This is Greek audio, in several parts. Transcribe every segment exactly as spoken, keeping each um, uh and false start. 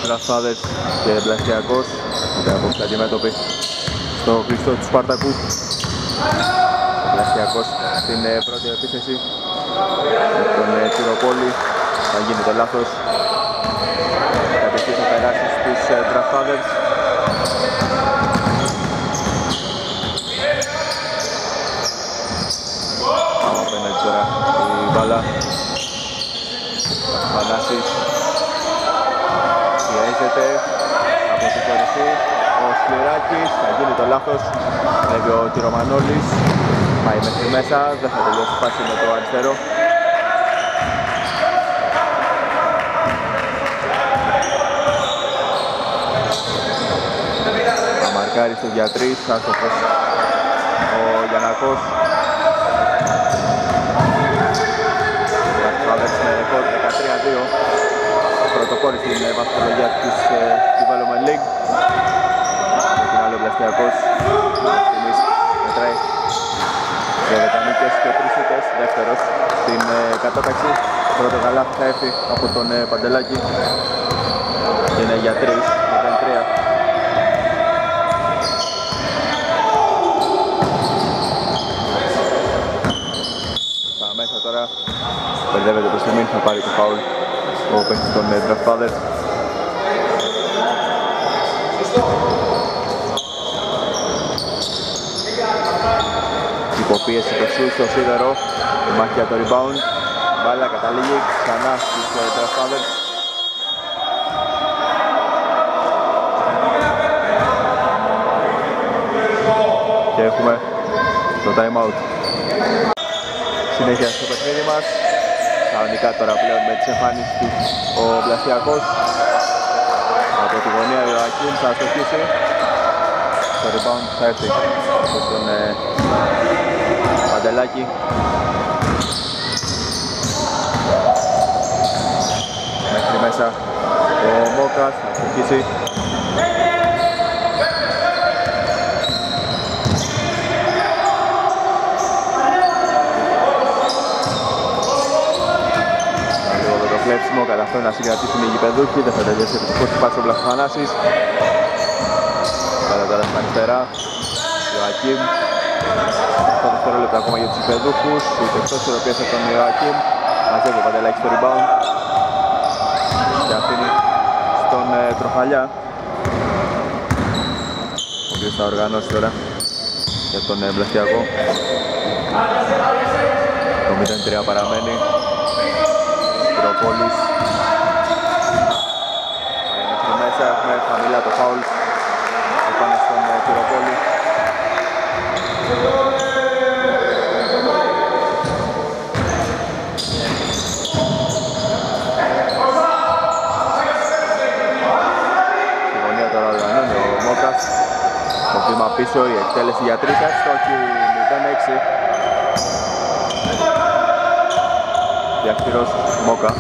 Τρασφάδες και Πλαστιακός. Μετά από την αντιμέτωπη στο κλειστό του Σπάρτακου. Ο Πλαστιακός στην πρώτη επίθεση με τον Τσιροπόλη. Θα γίνει το λάθος. Κατευθείαν θα περάσει στους Τρασφάδες. Απέναντι τώρα η μπάλα. Θανάσης πιέζεται από την κορυφή. Ο Σκληράκης θα γίνει το λάθος. Βλέπει ο Τυρομανόλης. Πάει μέχρι μέσα. Δεν θα τελειώσει φάση με το αριστερό. Θα μαρκάρει στο Γιατρής. Άστοχος ο Γιαννακός. Με ρεκόρ δεκατρία δύο. Πρωτοπόρη στην βαθμολογία της Development League. Την άλλη ο Πλαστιακός στιγμής μετράει δώδεκα νίκες και τρεις ήττες. Δεύτερος στην κατάταξη. Πρώτο καλάθι θα έρθει από τον Παντελάκη και είναι για τρεις, μηδέν τρία. Στα μέσα τώρα μπερδεύεται προς τη μήνυ, θα πάρει το φάουλ ο παίκτης των Τρασφάδες. Υποπίεση το σουτ στο σίδερο, η μάχη για το rebound. Μπάλα καταλήγει ξανά στους Τρασφάδες. Και έχουμε το time out. Συνέχεια στο παιχνίδι μας. Κανονικά τώρα πλέον με τις εμφάνισεις του ο Πλαστιακός. Από τη γωνία ο Ακίμ θα αστοχίσει. Το rebound θα έρθει από τον ε, Παντελάκη. Μέχρι μέσα ο Μόκας θα αστοχίσει. Κλέψιμο, καταφέρουν να συγκρατήσουν οι γηπεδούχοι, δεν θα τελειώσει επιτυχώς την πάση ο Βλαχοφανάσης. Καλά τώρα στην αριστερά, Ιωακίμ. Αυτό δευτερόλεπτα ακόμα για τους γηπεδούχους. Ούτε εκτός ισορροπίας από τον Ιωακίμ. Μαζεύει ο Παντελάκης στο rebound. Και αφήνει στον ε, Τροχαλιά, ο οποίος θα οργανώσει τώρα για τον ε, Πλαστιακό. Το μηδέν τρία παραμένει. Τυροπόλης. Μέχρι μέσα έχουμε χαμηλά το φάουλ επάνω στον Τυροπόλη. Στη γωνία τώρα οργανώνει ο Μόκας. Το βήμα πίσω, η εκτέλεση για τρίτα, στόχι μηδέν έξι. Διαχειρός Μόκα.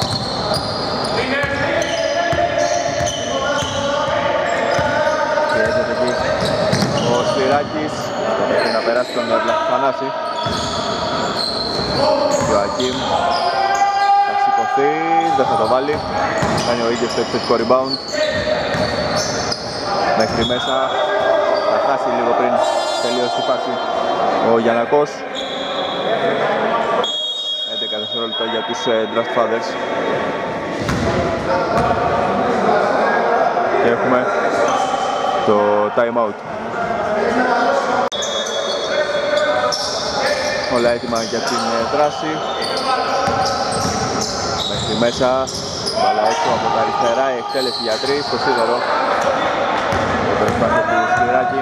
Πιέζεται εκεί ο Σφυράκης. Πρέπει να περάσει τον Βλαχοφανάση. Ιωακίμ θα σηκωθεί, δεν θα το βάλει. Κάνει ο ίδιος το επιθετικό rebound. Μέχρι μέσα θα χάσει λίγο πριν τελειώσει τη φάση ο Γιαννακός. έντεκα δευτερόλεπτα για τους Τρασφάδες. Και έχουμε το time out. Όλα έτοιμα για την δράση. Μέχρι μέσα, μπάλα έξω από τα αριστερά, η εκτέλεση για τρεις, στο σίδερο. Το προσπάθεια του Σκληράκη.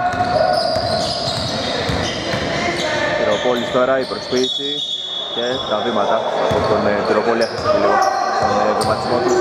Τυροπόλης τώρα, η προσποίηση και τα βήματα από τον Τυροπόλη. Έχασε και λίγο τον βηματισμό του.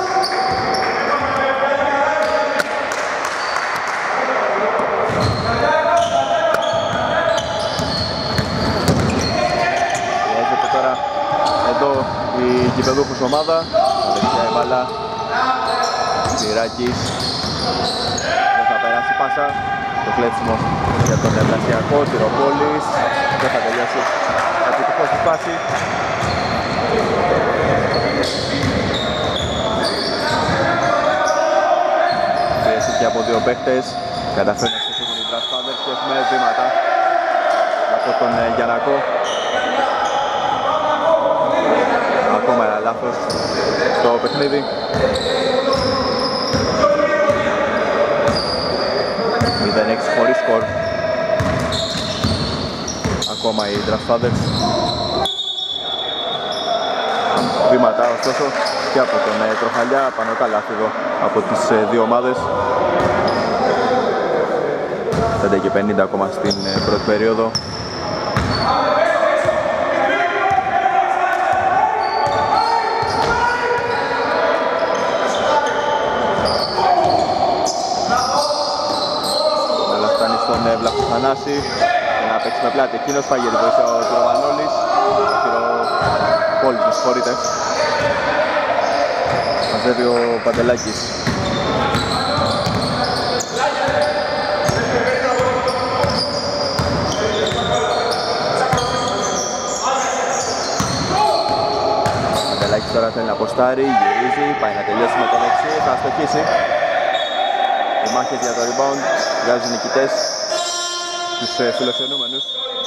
Πιέζεται τώρα εδώ η γηπεδούχος ομάδα. Θα δεξιά η μπάλα. Σφυράκης. Δεν θα περάσει πάσα. Το κλέψιμο για τον Πλαστιακό. Τυροπόλης. Δεν θα τελειώσει επιτυχώς η φάση. και από δύο παίχτες. Καταφέρουν να ξεφύγουν οι Brass Fathers και έχουμε βήματα από τον Γιαννακό. Ακόμα ένα λάθος στο παιχνίδι. μηδέν έξι χωρίς σκορ. Ακόμα οι Brass Fathers. Βήματα ωστόσο και από τον Τροχαλιά, πάνω καλά εδώ από τις δύο ομάδες. πέντε και πενήντα ακόμα στην πρώτη περίοδο. Αλλά φτάνει στον Βλαχοθανάση για να παίξει με πλάτη. Εκείνος πάγει τη βοήθεια ο Τροβανόλης. Πόλης, με συγχωρείτε. Μαζεύει ο Παντελάκης. Παντελάκης τώρα θέλει να αποστάρει, γυρίζει, πάει να τελειώσει με το δεξί, θα αστοχίσει. Οι μάχες για το rebound βγάζουν νικητές τους φιλοξενούμενους.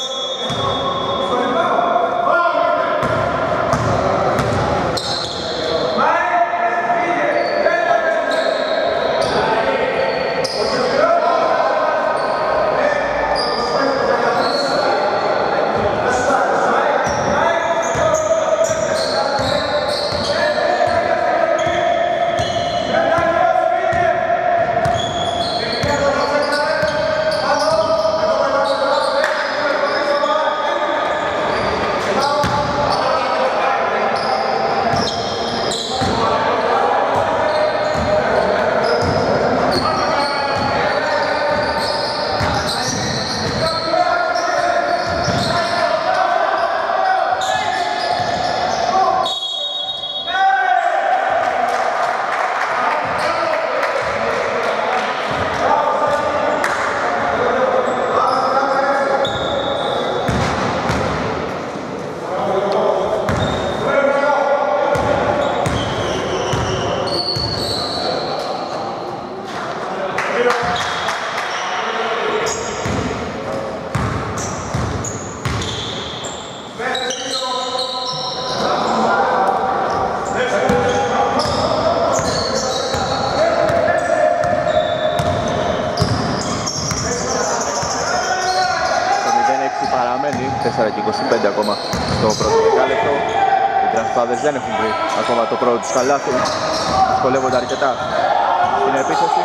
τέσσερα και είκοσι πέντε ακόμα στο πρώτο δεκάλεπτο. Οι Brass Fathers δεν έχουν βρει ακόμα το πρώτο τους καλάθι. Δυσκολεύονται αρκετά στην επίθεση.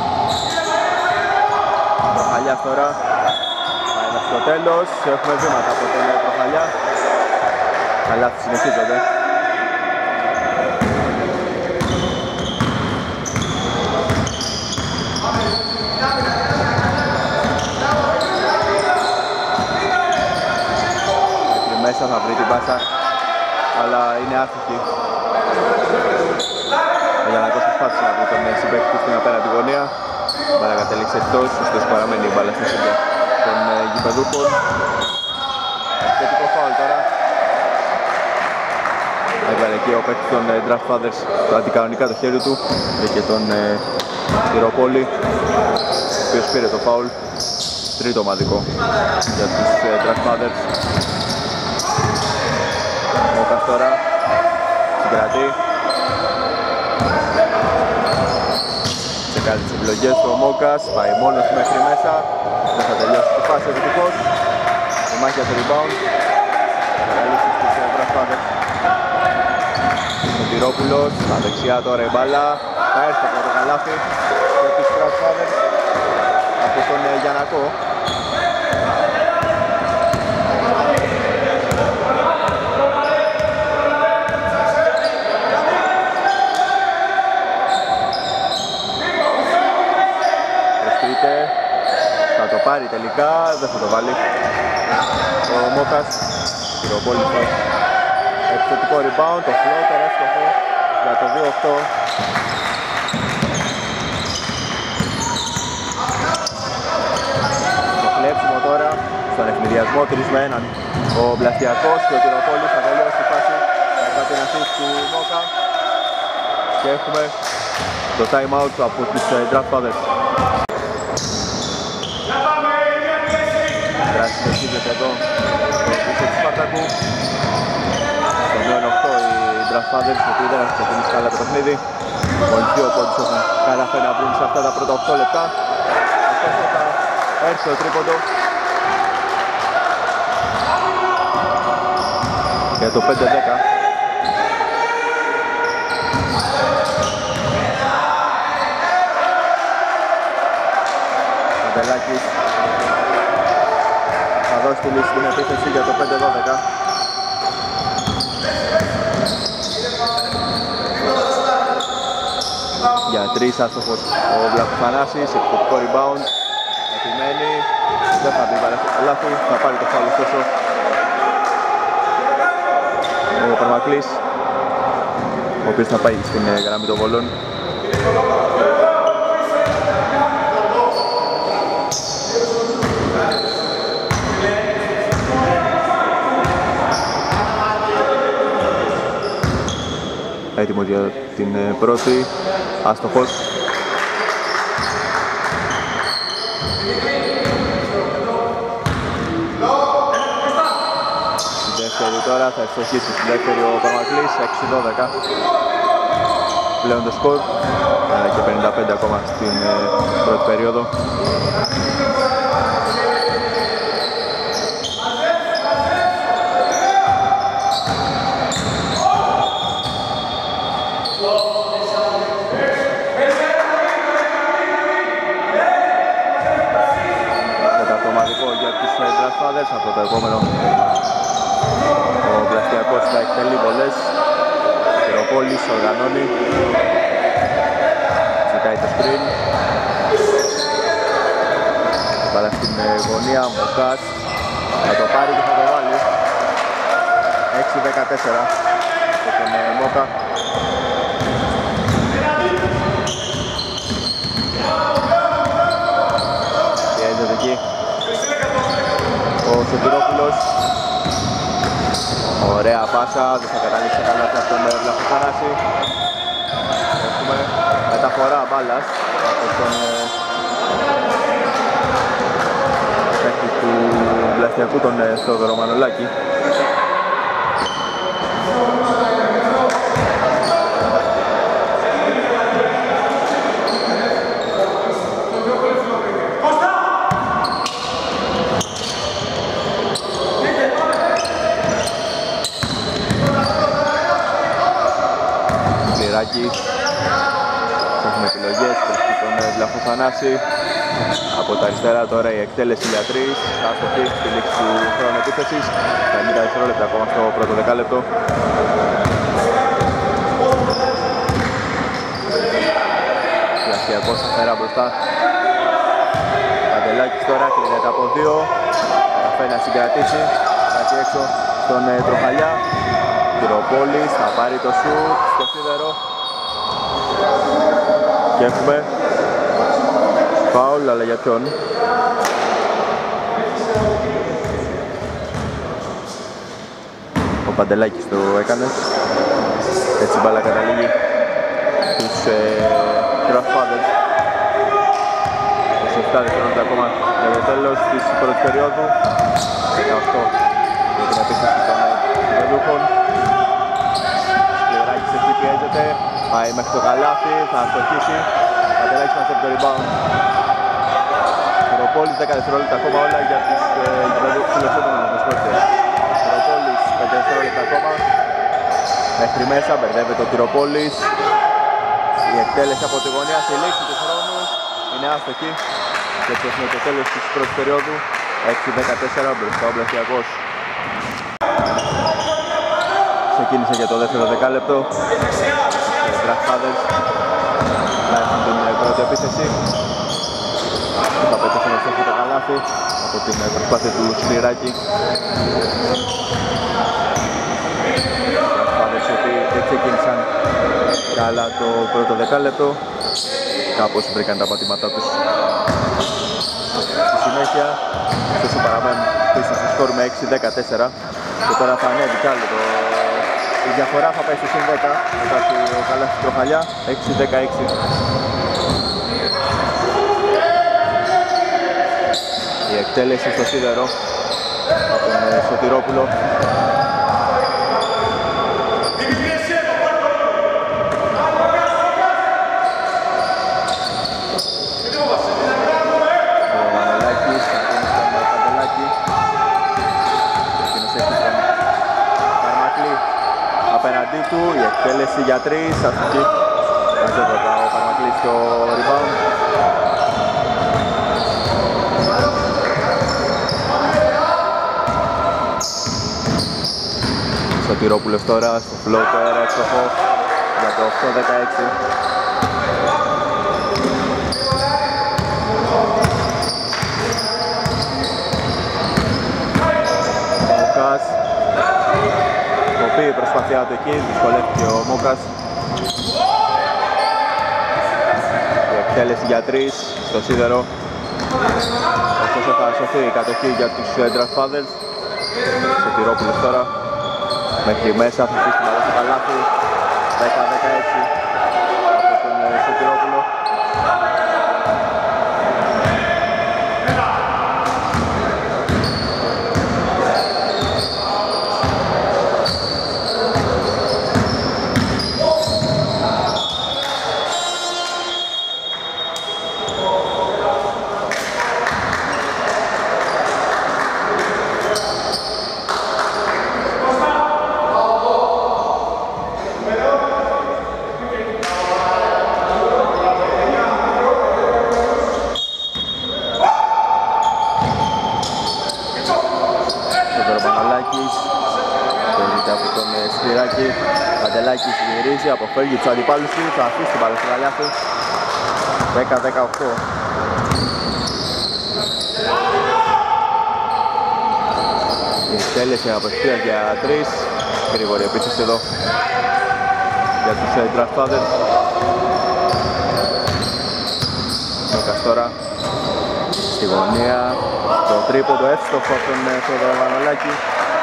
Τροχαλιάς τώρα πάει μέχρι το τέλος. Έχουμε βήματα από τον Τροχαλιά. Καλάθι συνεχίζονται. Μέσα θα βρει την πάσα, αλλά είναι άστοχη. Ο Γιαννακός προσπάθησε να βρει τον συμπαίκτη του στην απέναντι γωνία. Η μπάλα κατέληξε εκτός, ωστόσο παραμένει η μπάλα στην σύνδια των γηπεδούχων. Θετικό φάουλ τώρα. Έβγαλε εκεί ο παίκτης των Brass Fathers το αντικανονικά το χέρι του και τον Σπυροπόλη, ο οποίος πήρε το φάουλ. Τρίτο ομαδικό για τους Brass Fathers. Μόκας τώρα συγκρατεί. Σε κάνει τις επιλογές του ο Μόκας, πάει μόνος μέχρι μέσα. Δεν θα τελειώσει τη φάση επιτυχώς. Η μάχη για το rebound. Καλύψει στους Brass Fathers. Ο Τυρόπουλος, στα δεξιά τώρα η μπάλα. Θα έρθει από το καλάθι για τους Brass Fathers από τον Γιαννακό. Θα το πάρει τελικά, δεν θα το βάλει ο Μόκας. Πυροπόλητος, επιθετικό rebound, το floater εύστοχο για το δύο οκτώ. Το κλέψιμο τώρα στον ευνηδιασμό τρεις με έναν. Ο Μπλαστιακός και ο Πυροπόλης θα τελειώσει τη φάση μετά την assist του Μόκα και έχουμε το time out από τους Draft Fathers. Πράσινο σύγκρεται εδώ στο πίσω του Σπάρτακου. Στο μείον οκτώ οι Draft Fathers, οι οποίοι δεν έχουν ξεκινήσει καλά το παιχνίδι. Μόλις δύο πόντους έχουν καταφέρει να βρουν σε αυτά τα πρώτα οκτώ λεπτά. Ωστόσο θα έρθει το τρίποντο για το πέντε δέκα. Παντελάκης θα δώσει τη λύση στην επίθεση για το πέντε δώδεκα. Για τρεις άστοχος ο Βλαχοφανάσης, επιθετικό rebound, επιμένει, δεν θα μπει λάθη, θα πάρει το φάουλ ωστόσο ο Παρμακλής, ο οποίος θα πάει στην γραμμή των βολών. Έτοιμος για την πρώτη, άστοχος. Στη δεύτερη τώρα θα ευστοχίσει στη δεύτερη ο Παρμακλής, έξι δώδεκα. Πλέον το σκορ και πενήντα πέντε ακόμα στην πρώτη περίοδο. Από το επόμενο ο Πλαστιακός θα εκτελεί βολές. Ο Κυροπόλης οργανώνει, ζητάει το screen, μπάλα στην γωνία, Μοκάς θα το πάρει και θα το βάλει. Έξι δεκατέσσερα από τον Μόκα. Και έζεται εκεί ο Σωτηρόπουλος. Ωραία πάσα, δεν θα καταλήξει καλά από τον Βλαχοφανάση. Έχουμε μεταφορά μπάλας από τον παίκτη του Βλαστιακού, τον Θόδωρο Μανολάκη. Έχουμε επιλογές προς τον Βλαχοφανάση. Από τα αριστερά τώρα η εκτέλεση για τρεις. Άστοχη στη λήξη του χρόνου επίθεσης. πενήντα δευτερόλεπτα ακόμα στο πρώτο δεκάλεπτο. Πλαστιακός σταθερά μπροστά. Παντελάκης τώρα κλείνεται από δύο. Καταφέρει να συγκρατήσει. Κάτι έξω στον Τροχαλιά. Κυροπόλης θα πάρει το σουτ στο σίδερο. Και έχουμε φάουλ, αλλά για ποιον? Ο Παντελάκης το έκανε. Έτσι η μπάλα καταλήγει στους Draft Fathers. είκοσι επτά δευτερόλεπτα ακόμα για το τέλος της πρώτης περίοδου. δεκαοκτώ για την επίθεση των Βελούχων. Σκληράκης εκεί πιέζεται. Πάει μέχρι το καλάθι, θα αστοχίσει. Παντελάκης μας από το rebound. Κυροπόλης δέκα δευτερόλεπτα ακόμα, όλα για τις φιλοσόμενες μας πρώτες. Κυροπόλης πέντε δευτερόλεπτα ακόμα. Μέχρι μέσα μπερδεύεται ο Κυροπόλης. Η εκτέλεση από τη γωνία στη λήξη του χρόνου είναι άστοχη. Και έτσι έχουμε το τέλος της πρώτης περίοδου. έξι δεκατέσσερα μπροστά ο Πλαστιακός. Ξεκίνησε για το δεύτερο δεκάλεπτο. Οι Draft Fathers να έχουν την πρώτη επίθεση. Θα πέτυχε να στόχει το καλάθι από την προσπάθεια του Σκληράκη. Οι Draft Fathers οι οποίοι δεν ξεκίνησαν καλά το πρώτο δεκάλεπτο. Κάπως βρήκαν τα πατήματά τους στη συνέχεια. Ωστόσο παραμένουν πίσω στο σκορ με έξι δεκατέσσερα. Και τώρα θα ανέβει κι άλλο το Η διαφορά θα πάει στο συν δέκα μετά το καλάθι τροχαλιά, έξι δεκαέξι. Η εκτέλεση στο σίδερο από τον Σωτηρόπουλο. Ο Μανολάκης θα γίνει στον Παντελάκη. Εκείνος έχει τον Καρμακλή απέναντί του. Η εκτέλεση για τρεις, αστική. Μαζεύοντα ο Καρμακλής στο rebound. Σωτηρόπουλος τώρα στο floater έξοχο για το οκτώ δεκαέξι. Μόκας, κοπεί η προσπάθειά του εκεί, δυσκολεύτηκε ο Μόκας. Η εκτέλεση για τρεις στο σίδερο. Ωστόσο θα σωθεί η κατοχή για τους Draft Fathers. Σωτηρόπουλος τώρα μέχρι μέσα, θα αφήσει να δώσει καλάθι. Δέκα δεκαέξι από τον Σωτηρόπουλο. Παντελάκης γυρίζει, αποφεύγει τους αντιπάλους του, θα αφήσει την μπάλα στο καλάθι. δέκα δεκαοκτώ. Η εκτέλεση απευθεία για τρεις. Γρήγορη επίθεση εδώ για τους Draft Fathers. Νόκας τώρα στη γωνία. Το τρίποντο εύστοχο από τον Θόδωρο Μανολάκη.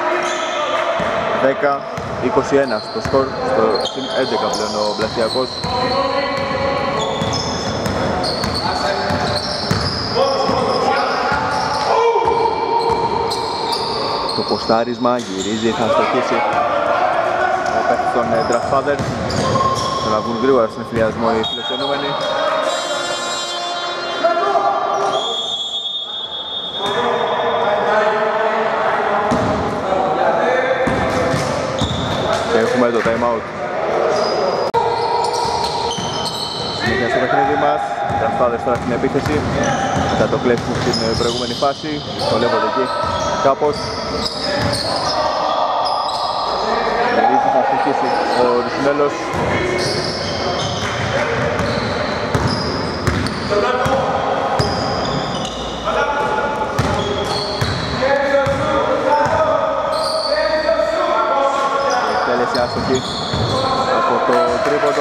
δέκα είκοσι ένα στο σκορ, στο έντεκα πλέον ο Μπλαστιακός. Το ποστάρισμα γυρίζει, θα στοχίσει ο παίκτης των Draft Fathers. Θα να βγουν γρήγορα στην εφηδιασμό οι φιλοξενούμενοι. Έχουμε το time out. Συνέχεια στο παιχνίδι μας. Οι Draft Fathers τώρα στην επίθεση. Μετά το κλέψιμο στην προηγούμενη φάση. Δυσκολεύονται εκεί κάπως. Γυρίζει, θα στοιχήσει ο Ρουσινέλος. Άστοχη από το τρίποντο.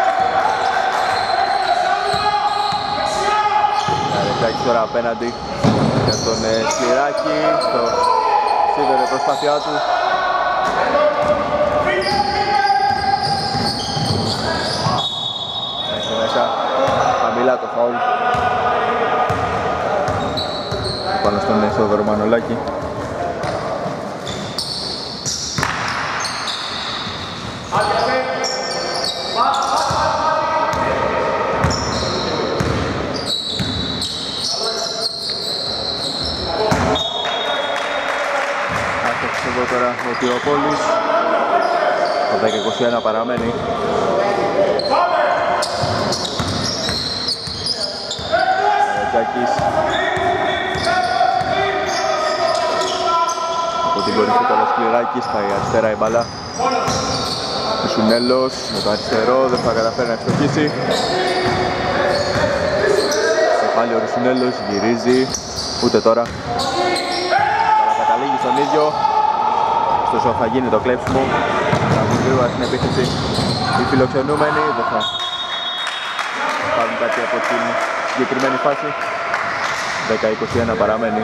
Ρετζάκης τώρα απέναντι για τον Σκληράκη στο σίδερο προσπάθειά του. Έχει μέσα χαμηλά το φαουλ πάνω στον Θόδωρο Μανολάκη. Τώρα ο Τιοπόλης, το δέκα είκοσι ένα παραμένει. Ρετζάκης από την κορυφή του Σκληράκης, πάει αριστερά η μπάλα. Ο Σουνέλος με το αριστερό, δεν θα καταφέρει να ευστοχίσει. Και πάλι ο Ρουσουνέλος γυρίζει, ούτε τώρα. Αλλά καταλήγει στον ίδιο. Ωστόσο θα γίνει το κλέψιμο. Θα βγουν γρήγορα στην επίθεση οι φιλοξενούμενοι. Δεν θα πάρουν κάτι από την συγκεκριμένη φάση. δέκα είκοσι ένα παραμένει.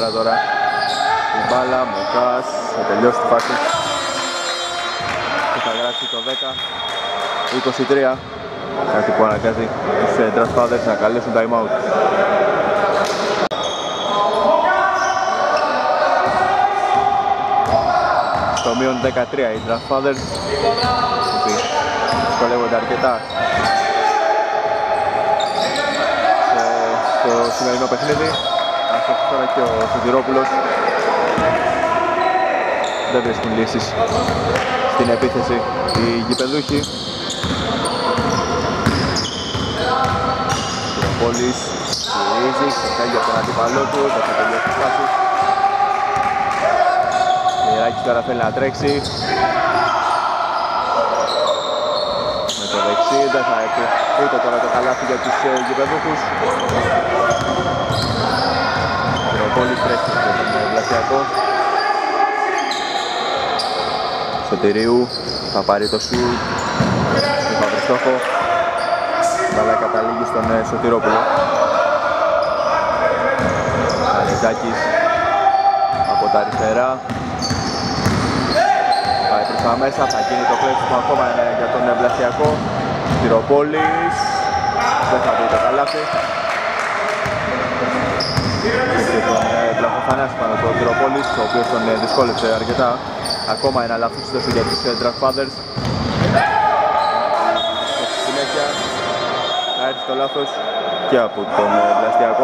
τώρα η μπάλα, Μοκάς, θα τελειώσει τη φάση και θα γράψει το δέκα είκοσι τρία, κάτι που αναγκάζει τους Draft Fathers να καλέσουν time out. Στο μείον δεκατρία οι Draft Fathers, που δυσκολεύονται αρκετά στο σημερινό παιχνίδι. Άστοχος τώρα και ο Σωτηρόπουλος δεν βρίσκουν λύσεις στην επίθεση οι γηπεδούχοι. Ο Πόλης γυρίζει, ξεφεύγει από τον αντίπαλό του, δεν θα τελειώσει τη φάση. Μιράκης τώρα θέλει να τρέξει με το δεξί, δεν θα έχει ούτε τώρα το καλάθι για τους ε, γηπεδούχους. Ο Πόλης τρέχει για τον Βλασιακό. Σωτηρίου θα πάρει το σουτ, δεν θα βρει στόχο, αλλά καταλήγει στον ε, Σωτηρόπουλο. Αλεξάκης από τα αριστερά πάει προς τα μέσα, θα γίνει το κλέψιμο ακόμα για τον Βλασιακό. Σωτηροπόλης δεν θα βρει το καλάθι και τον Βλαχοθανάση πάνω του Σωτηροπόλης, ο οποίος τον δυσκόλεψε αρκετά. Ακόμα ένα λάθος στόχο για τους Draft Fathers. Στη συνέχεια θα έρθει το λάθος και από τον Βλαστιακό.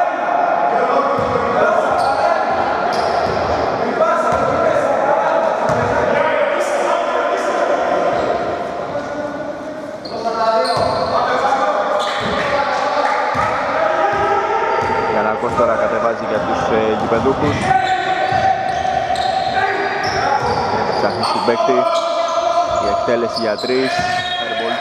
Γιαννακός τώρα κατεβάζει για τους ε, γηπεδούχους. Ψάχνει στην παίκτη, η εκτέλεση για τρεις, airball.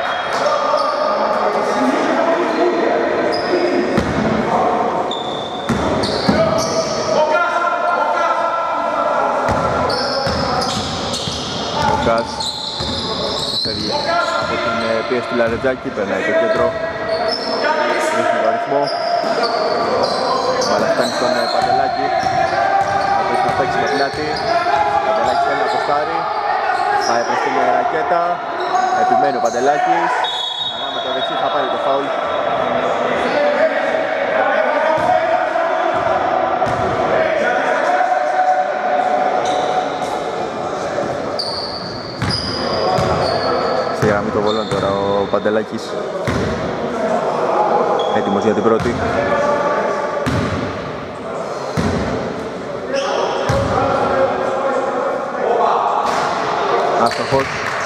Μοκάς φεύγει από την πίεση του Λαρετζάκη, περνάει το κέντρο, ρίχνει το αριθμό. Μπάλα φτάνει στον Παντελάκη, ο οποίος θα παίξει με πλάτη. Παντελάκης θέλει να αποστάρει, θα επιστήμει η ρακέτα, επιμένει ο Παντελάκης, αλλά με το δεξί θα πάρει το φάουλ. Στη γραμμή των βολών τώρα ο Παντελάκης, έτοιμος για την πρώτη. Άστοχος.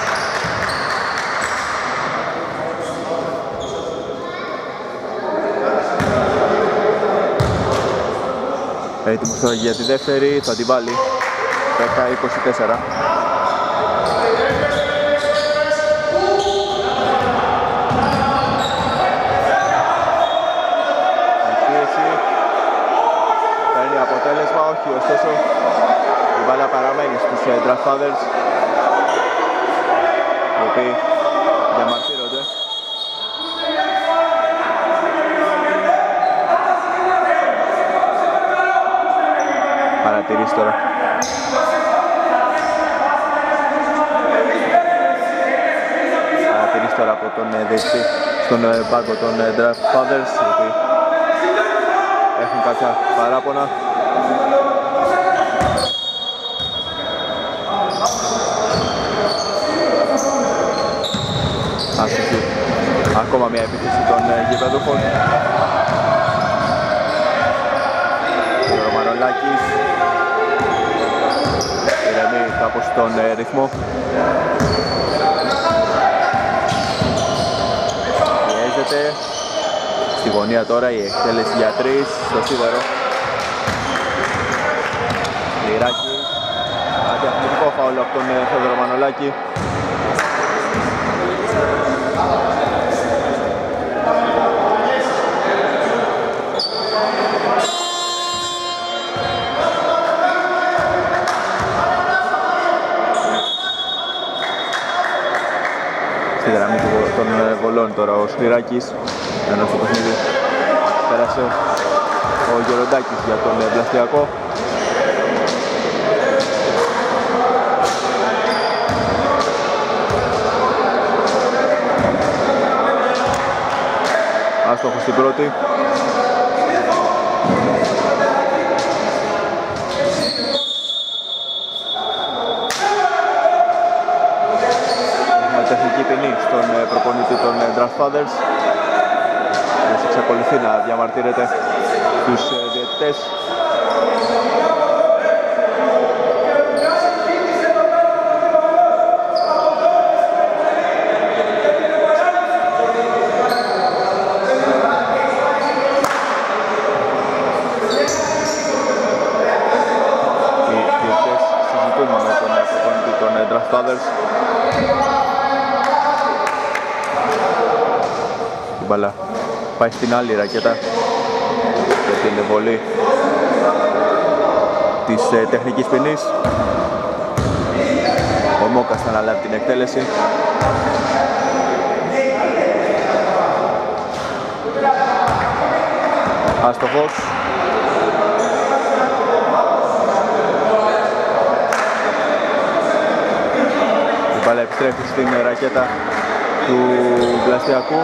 Έτοιμος τώρα για τη δεύτερη, θα την βάλει. δέκα είκοσι τέσσερα. Η πίεση παίρνει αποτέλεσμα, όχι ωστόσο η μπάλα παραμένει στους Draft Fathers, οι οποίοι διαμαρτύρονται. Παρατηρήσει τώρα. Παρατηρήσει τώρα από τον δεξί στον πάγκο των Draft Fathers, οι οποίοι έχουν κάποια παράπονα. Άστοχη. Ακόμα μια επίθεση των γηπεδούχων. Ο Ρωμανολάκης ηρεμεί κάπως τον ρυθμό. Πιέζεται. Στη γωνία τώρα η εκτέλεση για τρεις, στο σίδερο. Λιράκης. Αντιαθλητικό φάουλ από τον Θόδωρο Μανολάκη. Στη γραμμή των βολών τώρα ο Σφυράκης, ενώ στο παιχνίδι πέρασε ο Γεροντάκης για τον Πλαστιακό. Άστοχος στην πρώτη. Έχουμε τεχνική ποινή στον προπονητή των Draft Fathers. Και εξακολουθεί να διαμαρτύρεται τους διαιτητές. Η μπάλα πάει στην άλλη ρακέτα για την βολή της ε, τεχνικής ποινής. Ο Μόκας θα αναλάβει την εκτέλεση. Άστοχος. Η μπάλα επιστρέφει στην ρακέτα του Πλαστιακού.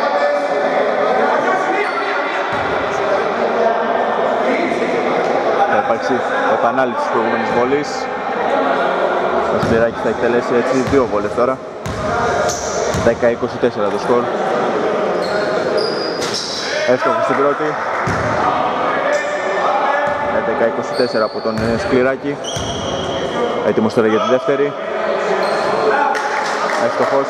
Θα υπάρξει επανάληψη της προηγούμενης βολής. Ο Σκληράκης θα εκτελέσει έτσι δύο βολές τώρα. δέκα είκοσι τέσσερα το σκορ. Εύστοχος στην πρώτη. έντεκα είκοσι τέσσερα από τον Σκληράκη. Έτοιμος τώρα για τη δεύτερη. Εύστοχος.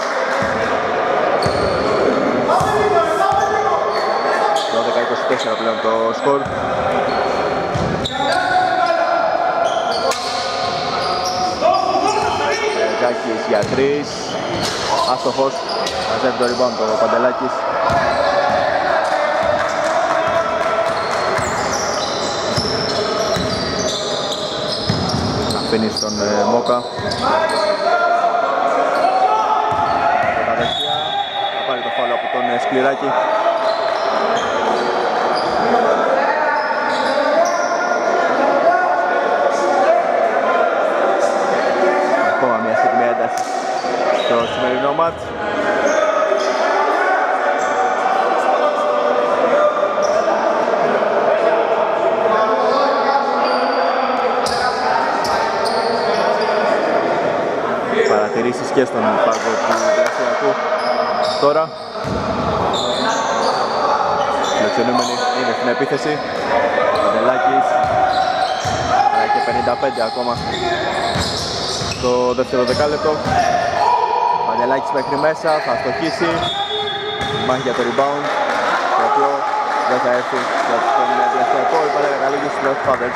δώδεκα είκοσι τέσσερα πλέον το σκορ. Παντελάκης για τρεις. Άστοχος. Μαζεύει το rebound το Παντελάκης. Αφήνει στον ε, Μόκα. Τα δεξιά. Θα πάρει το φάουλ από τον ε, Σκληράκη. Ακόμα μια στιγμή ένταση στο σημερινό μάτς. Παρατηρήσεις και στον πάγκο του Πλαστιακού. Τώρα φιλοξενούμενοι είναι στην επίθεση. Παντελάκης και πενήντα πέντε ακόμα στο δεύτερο δεκάλεπτο. Παντελάκης μέχρι μέσα, θα στοχίσει. Μάχη για το rebound, το οποίο δεν θα έρθει για τον Πλαστιακό. Η μπάλα καταλήγει στους Draft Fathers.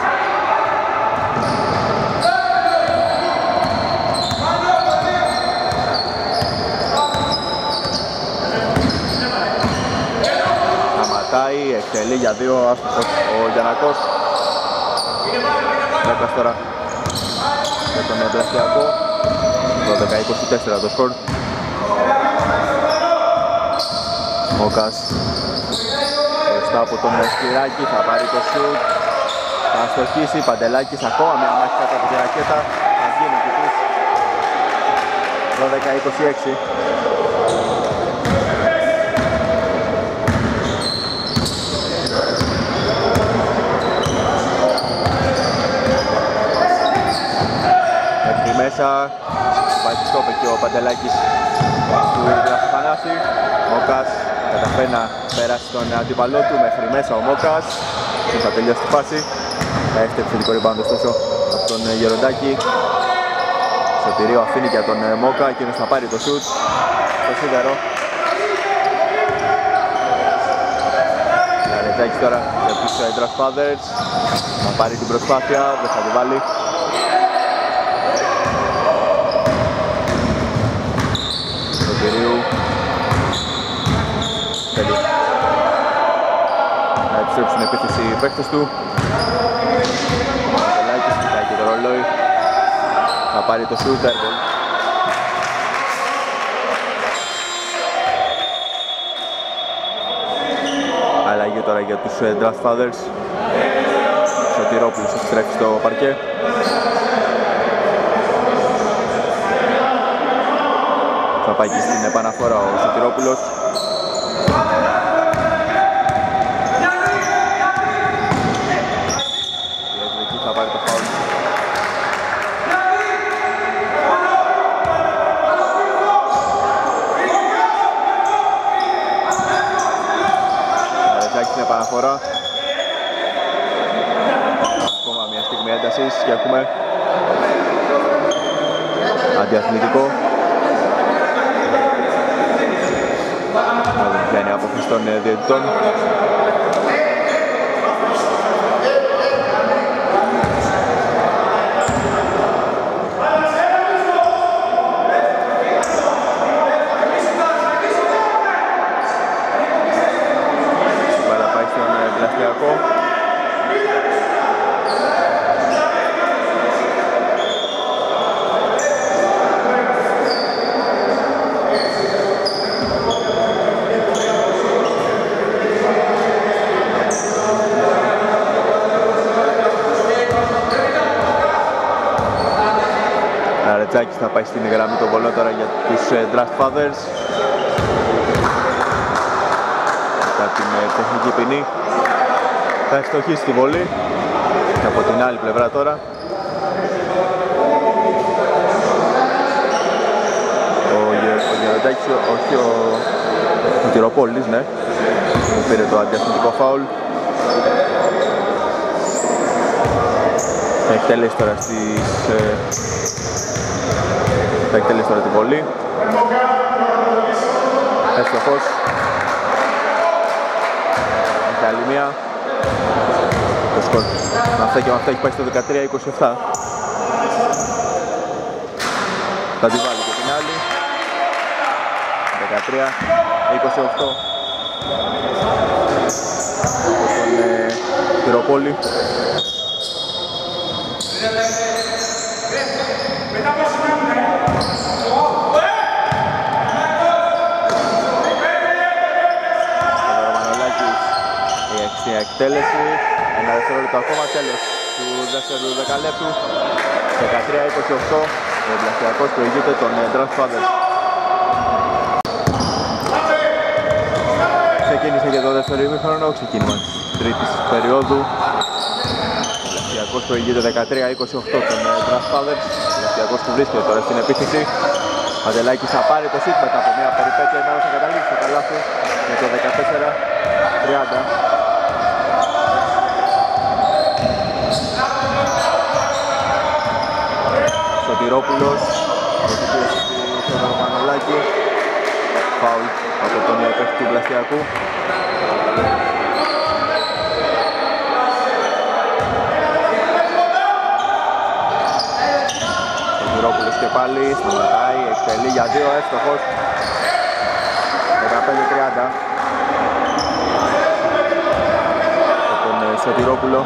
Σταματάει, εκτελεί για δύο, άστοχος ο Γιαννακός. Δέκας τώρα για τον Πλαστιακό. δώδεκα είκοσι τέσσερα το σκορ. Μόκας μπροστά από τον Σκληράκη, θα πάρει το σουτ. Θα στοχίσει, Παντελάκης ακόμα μια μάχη κάτω από τη ρακέτα. Θα βγει νικητής. δώδεκα είκοσι έξι. Μέσα, βάζει στόπ και ο Παντελάκης του Γραφοφανάση. Μόκας καταφέρει να περάσει τον αντίπαλό του μέχρι μέσα ο Μόκας. Και θα τελειώσει τη φάση. Θα έρθει επιθετικό rebound ωστόσο από τον Γεροντάκη. Σωτηρίο αφήνει για τον Μόκα, εκείνος θα πάρει το shoot. Το σίδερο. Λαρετζάκης τώρα για τους Draft Fathers. Θα πάρει την προσπάθεια, δεν θα τη βάλει. Θέλει να επιστρέψουν στην επίθεση οι παίκτες του. Ο Μαντελάκης κοιτάει και το ρολόι. Θα πάρει το shoot, airball. Αλλαγή τώρα για τους Draft Fathers. Σωτηρόπουλος επιστρέφει στο παρκέ. Θα πάει και στην επαναφορά ο Σωτηρόπουλος. Εκεί θα πάρει το φάουλ. Αρετζάκης στην επαναφορά. Ακόμα μια στιγμή έντασης και έχουμε αντιαθλητικό. Ποια είναι η απόφαση των διαιτητών. Μπάλα πάει στον Πλαστιακό. Αρετζάκης θα πάει στην γραμμή των βολών τώρα για τους uh, Draft Fathers. Μετά την uh, τεχνική ποινή θα ευστοχίσει τη βολή και από την άλλη πλευρά τώρα ο, ο Γεροντάκης, όχι ο, ο Τυροπόλης, ναι, που πήρε το αντιαθλητικό φάουλ. Θα εκτελέσει τώρα στις uh, θα εκτελέσει τώρα την βολή. Εύστοχος. Έχει άλλη μία. Το σκορ με αυτά και με αυτά έχει πάει στο δεκατρία είκοσι επτά. Θα τη βάλει και την άλλη. δεκατρία είκοσι οκτώ. Από τον ε, Τυροπόλη. Στην εκτέλεση, ένα δευτερόλεπτο ακόμα, τέλος του δεύτερου δεκαλέπτου. Δεκατρία είκοσι οκτώ, ο Πλαστιακός προηγείται τον Draft Fathers. Ξεκίνησε και το δεύτερο ημίχρονο, ξεκίνημα της τρίτης περίοδου. Ο Πλαστιακός προηγείται δεκατρία είκοσι οκτώ τον Draft Fathers. Ο Πλαστιακός που βρίσκεται τώρα στην επίθεση. Παντελάκης θα πάρει το σιτ μετά από μια περιπέτεια, μάλλον θα καταλήξει το καλάθι με το δεκατέσσερα τριάντα. Σωτηρόπουλος, έχει πίεση του Θεοδωρου Μανολάκη, φάουλ από τον παίκτη του Πλαστιακού. Σωτηρόπουλος και πάλι, σταματάει, εκτελεί για δύο, εύστοχος, δεκαπέντε τριάντα. Από τον Σωτηρόπουλο.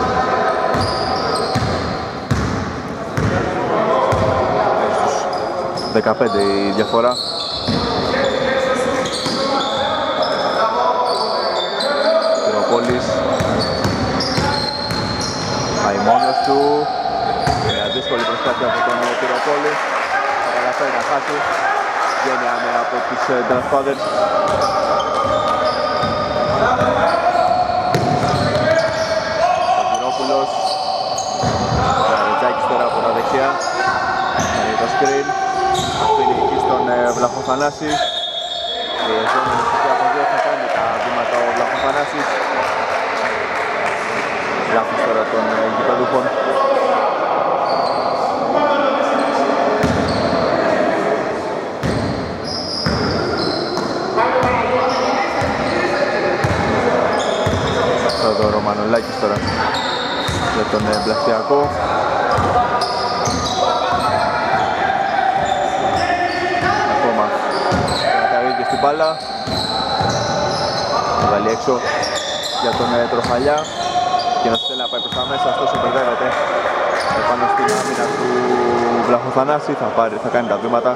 δεκαπέντε η διαφορά. Τυροπόλης πάει μόνος του. Μια δύσκολη προσπάθεια από τον Τυροπόλη. Θα καταφέρει να χάσει. Βγαίνει άμενα από τους Draft Fathers. Ο Τυρόπουλος. Ο Αρετζάκης τώρα από τα δεξιά. Κάνει το screen. Αφήνει εκεί στον ε, Βλαχοθανάση. Η εζόμενη στοιχεία από δύο θα κάνει τα βήματα ο Βλαχοθανάσης. Λάθος τώρα των ε, γηπεδούχων. Θεοδωρου Μανολάκης τώρα για τον ε, Πλαστιακό. Στην μπάλα θα βάλει έξω για τον ε, Τροχαλιά και να θέλει να πάει προς τα μέσα, αυτός υπερβεύεται επάνω στην άμυνα του Βλαχοθανάση, θα, πάρει, θα κάνει τα βήματα.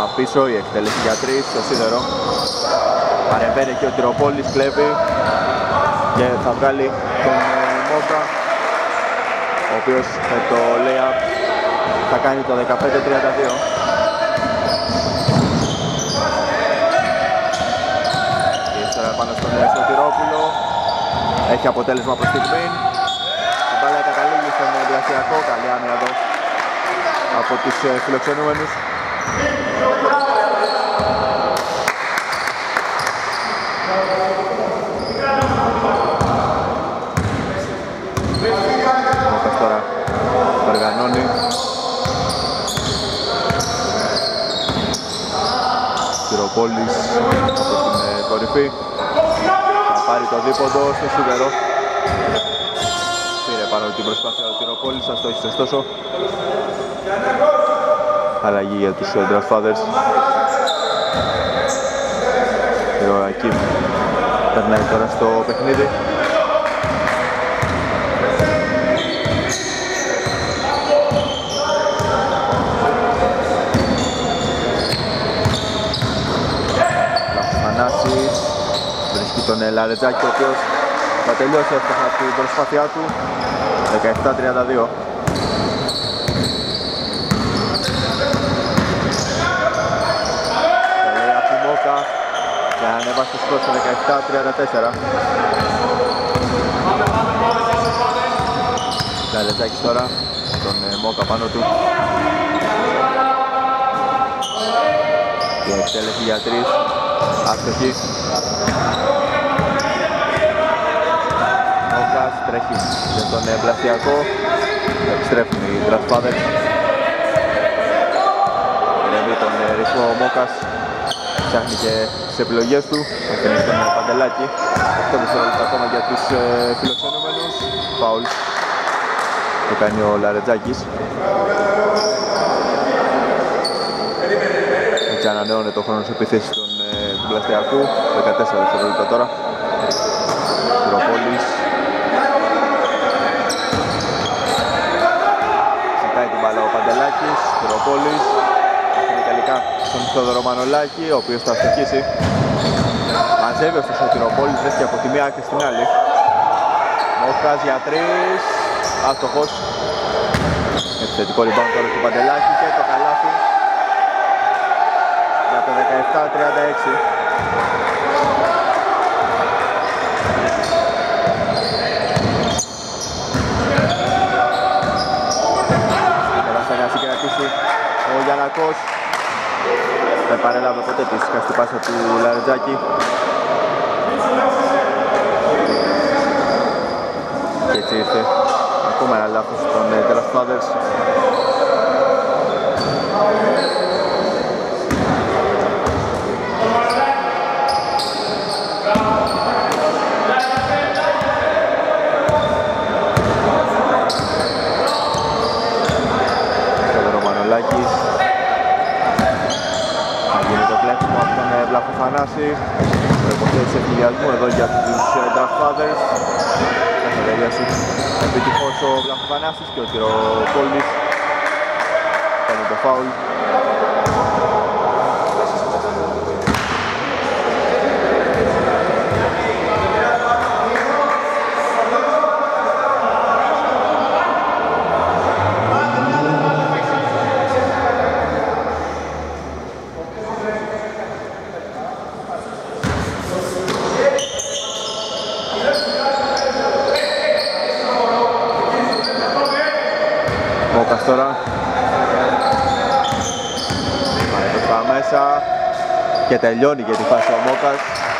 βήμα πίσω, η εκτέλεση για τρεις στο σίδερο. Παρεμβαίνει και ο Τυροπόλης, κλέβει και θα βγάλει τον Μόκα, ο οποίος με το lay-up θα κάνει το δεκαπέντε τριάντα δύο. Και ύστερα πάνω στον Σωτηρόπουλο, έχει αποτέλεσμα προς στιγμή. Η μπάλα καταλήγει στον πλασιακό, καλή άμυνα εδώ από τους φιλοξενούμενους. Μόκας τώρα οργανώνει. Τυροπόλης από την κορυφή. Θα πάρει το δίποντο στο σίδερο. Πήρε πάνω την προσπάθεια ο Τυροπόλης, αστόχησε ωστόσο. Αλλαγή για τους Draft Fathers. Ο Ακίμ περνάει τώρα στο παιχνίδι. Λαφανάσης βρίσκει τον Λαρετζάκη, ο οποίος θα τελειώσει εύκολα την προσπάθειά του. Δεκαεπτά τριάντα δύο. Και ανέβασε το σκορ στο δεκαεπτά τριάντα τέσσερα. Λαρετζάκης τώρα, τον Μόκα πάνω του. Και εκτέλεση για τρεις, άστοχη. Μόκας τρέχει για τον πλαστιακό. Επιστρέφουν οι Draft Fathers. Ρεύει τον ρυθμό ο Μόκας. Ψάχνει και τις επιλογές του, αφήνει στον Παντελάκη. οκτώ δευτερόλεπτα ακόμα για τους ε, φιλοξενούμενους. Φάουλ το κάνει ο Λαρετζάκης. Έτσι ανανεώνεται το χρόνο της επίθεσης των, ε, του Πλαστιακού. δεκατέσσερα δευτερόλεπτα τώρα. Τυροπόλης. Ζητάει την μπάλα ο Παντελάκης. Τυροπόλης. Τελικά στον Θόδωρο Μανολάκη, ο οποίος θα αστοχίσει. Μαζεύει ωστόσο ο Τυροπόλης, βρέθηκε από τη μία άκρη στην άλλη. Μόκας για τρεις, άστοχος. Επιθετικό rebound τώρα του Παντελάκη και το καλάθι για το δεκαεπτά τριάντα έξι. Τώρα θα συγκρατήσει ο Γιαννακός. Δεν παρέλαβε ποτέ τη σκαστή πάσα του Λαρετζάκη. Και έτσι ήρθε ακόμα ένα λάθος των Draft Fathers. Σόδωρο Μανολάκης. Βλαχοφανάση, προϋποθέτηση εφηλιασμού εδώ για τους Draft Fathers. Θα τελειώσει επιτυχώς ο Βλαχοφανάσης και ο Τυροπόλης κάνει το φάουλ. Τώρα πάει το στα μέσα και τελειώνει για τη φάση ο Μόκας.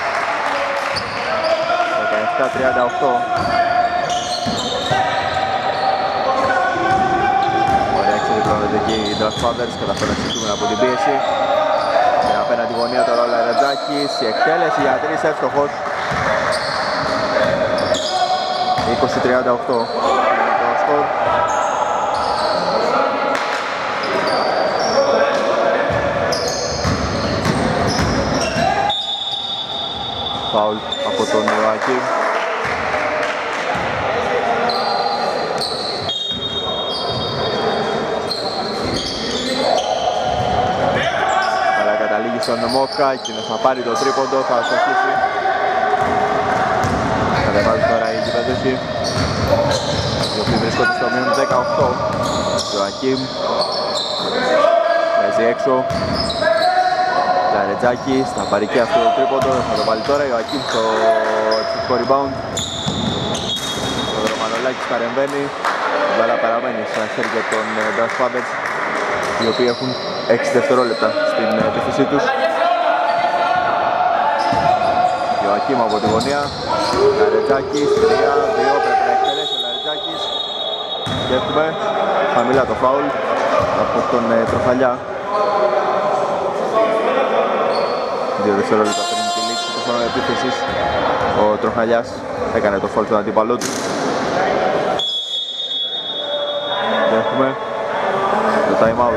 δεκαεπτά τριάντα οκτώ. Ωραία εξελιπλώνονται εκεί οι Draft Fathers, καταφέρουν να ξεφύγουν από την πίεση. Και απέναντι γωνία τώρα ο Λαρετζάκης, η εκτέλεση για τρεις, εύστοχος. είκοσι τριάντα οκτώ είναι το σκορ. Φάουλ από τον Ιωάκη. στον Μόκα, εκείνος θα πάρει το τρίποντο, θα αστοχίσει. Κατεβάζουν τώρα οι γηπεδούχοι, οι οποίοι βρίσκονται στο μείον δεκαοκτώ. Ιωακίμ παίζει έξω. Λαρετζάκης θα πάρει και αυτό το τρίποντο, θα το βάλει τώρα. Ιωακίμ στο επιθετικό rebound. Ο Ρωμανολάκης παρεμβαίνει. Η μπάλα παραμένει στα χέρια των Brass Fathers, οι οποίοι έχουν έξι δευτερόλεπτα στην επίθεσή τους. Ιωακίμ από τη γωνία. Λαρετζάκης, τρία δύο, πρέπει να εκτελέσει ο Λαρετζάκης. Και έχουμε χαμηλά το φάουλ από τον ε, Τροχαλιά. Δύο δευτερόλεπτα πριν τη λήξη του χρόνου επίθεσης, ο Τροχαλιάς έκανε το φάουλ στον αντίπαλό του. Και έχουμε το time out.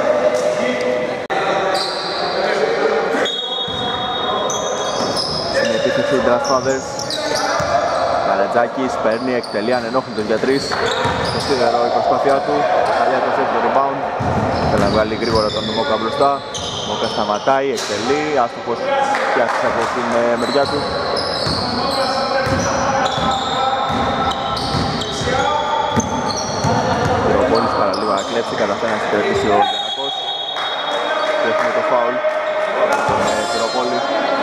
Στην επίθεση οι Brass Fathers. Καλετζάκης παίρνει, εκτελεί ανενόχλητος για τρεις. Στο σίδερο η προσπάθειά του. Καλιά το θέτει το rebound. Θέλει να βγάλει γρήγορα τον Μόκα μπροστά. Μόκα σταματάει, εκτελεί, άστοχος φτιάχνει από την ε, μεριά του. Τυροπόλης παραλίγο να κλέψει, καταφέρει να συγκρατήσει ο Γιαννακός. Και έχουμε το φάουλ από τον ε, Τυροπόλη.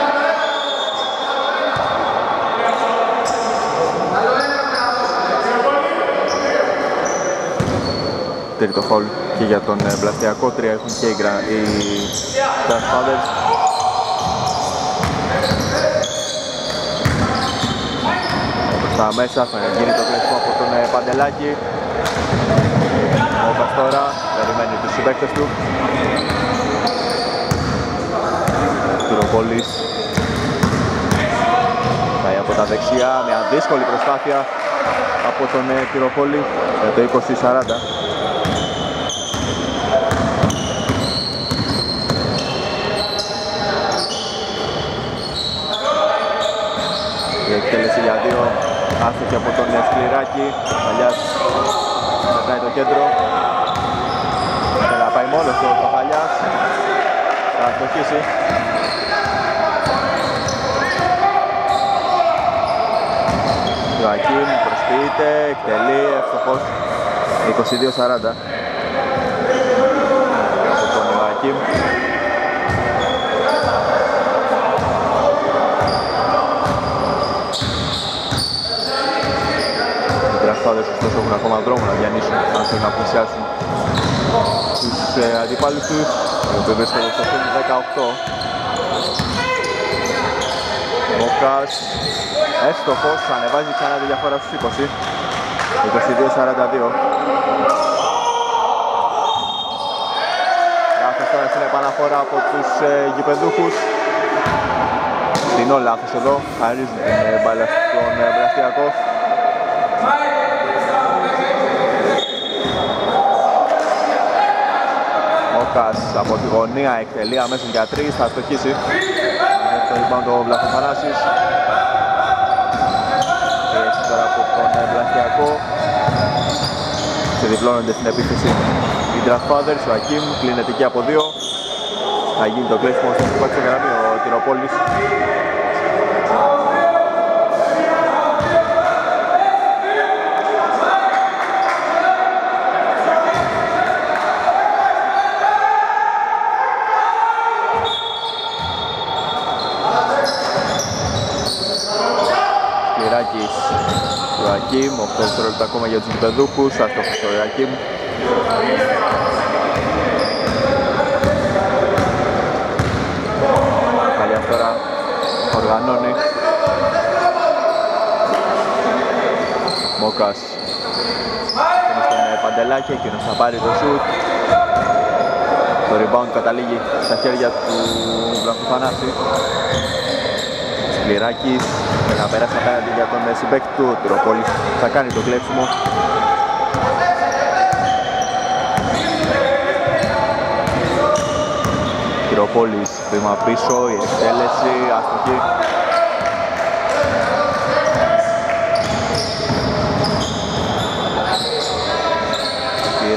Τρίτο φάουλ και για τον Πλαστιακό, τρία έχουν και οι Brass Fathers. Στα μέσα θα γίνει το κλεισμό από τον Παντελάκη. Ο Μόκας τώρα περιμένει τους συμπαίκτες του. Τυροπόλης πάει από τα δεξιά, μια δύσκολη προσπάθεια από τον Τυροπόλη για το είκοσι σαράντα. Η εκτέλεση για δύο άστοχη από τον Σκληράκη. Παλιάς περνάει το κέντρο. Θέλει να πάει μόνος του ο Παλιάς. Θα αστοχίσει. Ιωακίμ προσποιείται, εκτελεί, ευτυχώς είκοσι δύο σαράντα από τον Ιωακίμ. Οι Brass Fathers ωστόσο έχουν ακόμα δρόμο να διανύσουν αν θέλουν να πλησιάσουν τους ε, αντιπάλους τους, οι οποίοι βρίσκονται στο δεκαοκτώ. Μόκας έστοχος, ανεβάζει ξανά τη διαφορά στους είκοσι, είκοσι δύο σαράντα δύο. Λάθος τώρα στην επαναφορά από τους ε, γηπεδούχους. Την λάθος εδώ, χαρίζουν την ε, μπάλα στον ε, Πλαστιακό. Μόκας από τη γωνία εκτελεί αμέσως για τρεις, θα αστοχίσει. Το rebound ο Βλαχοφανάσης. Έτσι τώρα από τον Πλαστιακό. Και διπλώνονται στην επίθεση οι Brass Fathers. Ο Ακίμ κλείνεται και από δύο. Θα γίνει το κλείσιμο στο σπάτσο γραμμή ο Τυροπόλης. Ιωακίμ, οκτώ δευτερόλεπτα ακόμα για τους γηπεδούχους, άστοχος στο Ιωακίμ. Παλιά τώρα οργανώνει. Μόκας είναι στον Παντελάκη, εκείνος θα πάρει το σουτ. Το rebound καταλήγει στα χέρια του Βλαχοφανάση. Σκληράκης να περάσει απέναντι για τον συμπαίκτη του. Τυροπόλης θα κάνει το κλέψιμο. Τυροπόλης βήμα πίσω, η εκτέλεση, αστοχή.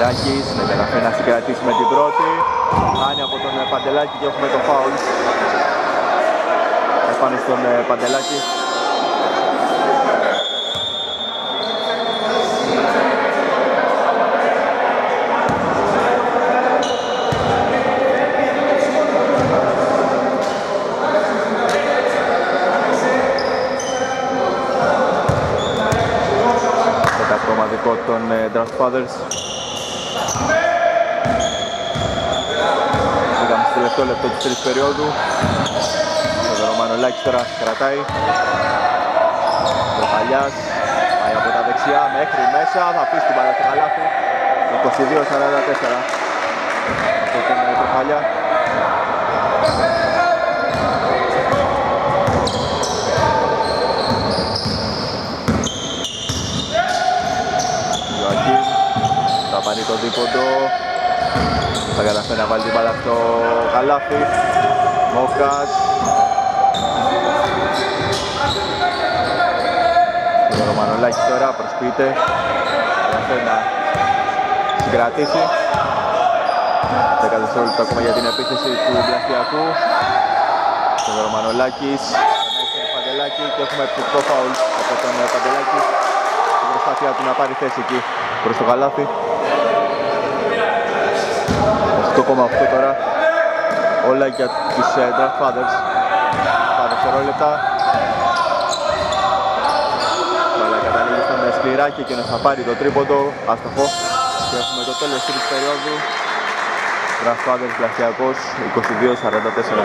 Σκληράκης, δεν καταφέρει να συγκρατήσει με την πρώτη. Χάνει από τον Παντελάκη και έχουμε το φάουλ επάνω στον Παντελάκη. Των Draft Fathers. Πήγαμε στο τελευταίο λεπτό της τρίτης περίοδου. Το Ρωμανολάκης τώρα κρατάει. Ο Παλιάς πάει από τα δεξιά μέχρι μέσα. Θα αφήσει την μπάλα στο καλάθι. είκοσι δύο σαράντα τέσσερα από τον Τροφαλιά. Θα πάρει το δίποντο, θα καταφέρει να βάλει την μπάλα στο καλάθι. Μόκας. Ο Ρωμανολάκης τώρα προσποιείται, θα καταφέρει να συγκρατήσει. δέκα δευτερόλεπτα ακόμα για την επίθεση του Πλαστιακού. Ο Ρωμανολάκης, τον Παντελάκη και έχουμε επιθετικό φάουλ από τον Παντελάκη. Στην προσπάθεια του να πάρει θέση εκεί προς το καλάθι. οκτώ κόμμα οκτώ τώρα, όλα για τους uh, Draft Fathers. Τα δευτερόλεπτα. Αλλά καταλήγει στον Σκληράκη, εκείνος θα πάρει το τρίποντο, άστοχο. Και έχουμε το τέλος της περίοδου. Draft Fathers Πλαστιακός είκοσι δύο σαράντα τέσσερα.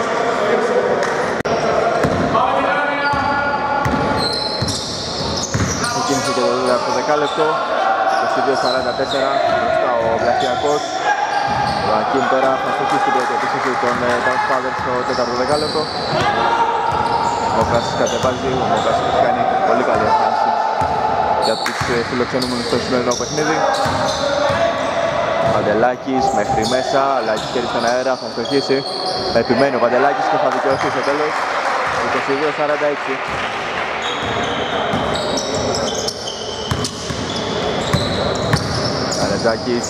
Ξεκίνησε και το δεύτερο δεκάλεπτο. είκοσι δύο σαράντα τέσσερα μπροστά ο Πλαστιακός. Ο Ακίμ τώρα θα στοχίσει την πρώτη επίθεση των Draft Fathers στο τέταρτο δεκάλεπτο. Ο Μόκας κατεβάζει, ο Μόκας έχει κάνει πολύ καλή εμφάνιση για τους φιλοξενούμενους στο σημερινό παιχνίδι. Παντελάκης μέχρι μέσα, αλλά έχει χέρι στον αέρα, θα στοχίσει. Θα επιμένει ο Παντελάκης και θα δικαιωθεί στο τέλος. είκοσι δύο σαράντα έξι. Λαρετζάκης.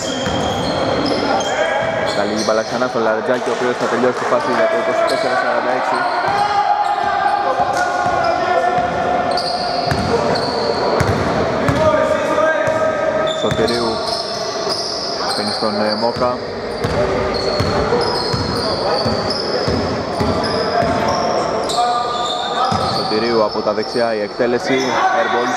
Θα λύγει μπαλά ξανά στο Λαρετζάκη, ο οποίος θα τελειώσει τη φάση για το είκοσι τέσσερα σαράντα έξι. Σωτηρίου παίρνει στον Μόκα. Σωτηρίου από τα δεξιά η εκτέλεση, airball.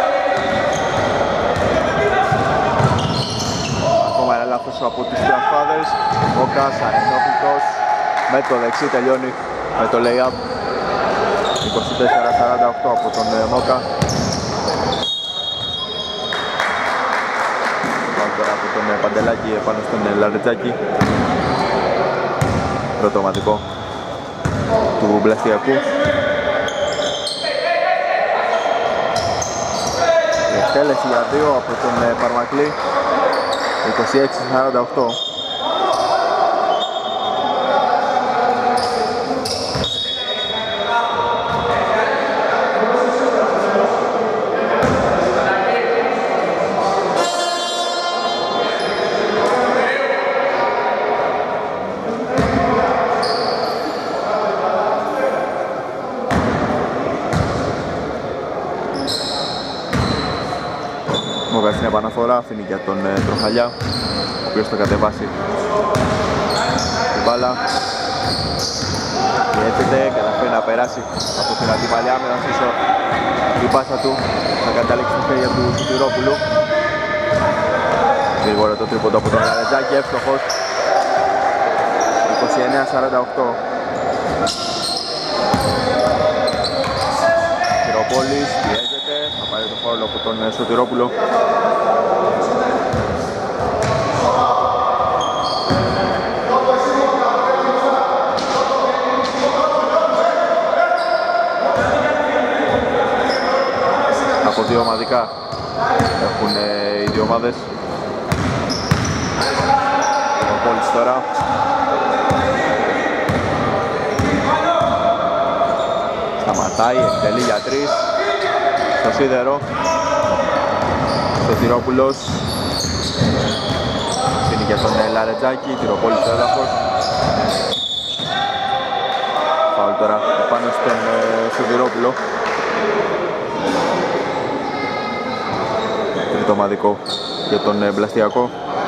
Ακόμα ένα λάθος από τους Draft Fathers. Μόκας ανενόχλητος με το δεξί, τελειώνει με το lay-up. είκοσι τέσσερα σαράντα οκτώ από τον Μόκα. Τώρα από τον Παντελάκη επάνω στον Λαρετζάκη. Πρώτο ομαδικό του Πλαστιακού. Η εκτέλεση για δύο από τον Παρμακλή. είκοσι έξι σαράντα οκτώ. Στην επαναφορά αφήνει για τον ε, Τροχαλιά, ο οποίος θα κατεβάσει την μπάλα. Πιέζεται, καταφέρει να περάσει από την αντιπαλιά με έναν πίσω η πάσα του, θα καταλήξει στα χέρια του Σωτηρόπουλου. Γρήγορα το τρίποντο από τον Λαρετζάκη, εύστοχος. είκοσι εννέα σαράντα οκτώ. Κυροπόλης, πιέζεται, θα πάρει το φάουλ από τον Σωτηρόπουλο. Από δύο ομαδικά έχουν οι δύο ομάδες. Κυροπόλης τώρα. Σταματάει, εκτελεί για τρεις. Στο σίδερο. Σωτηρόπουλος. για τον Λαρετζάκη, Τυροπόλης στο έδαφος. Φάουλ τώρα πάνω στον Σιδηρόπουλο. Τρίτο ομαδικό για τον Μπλαστιακό.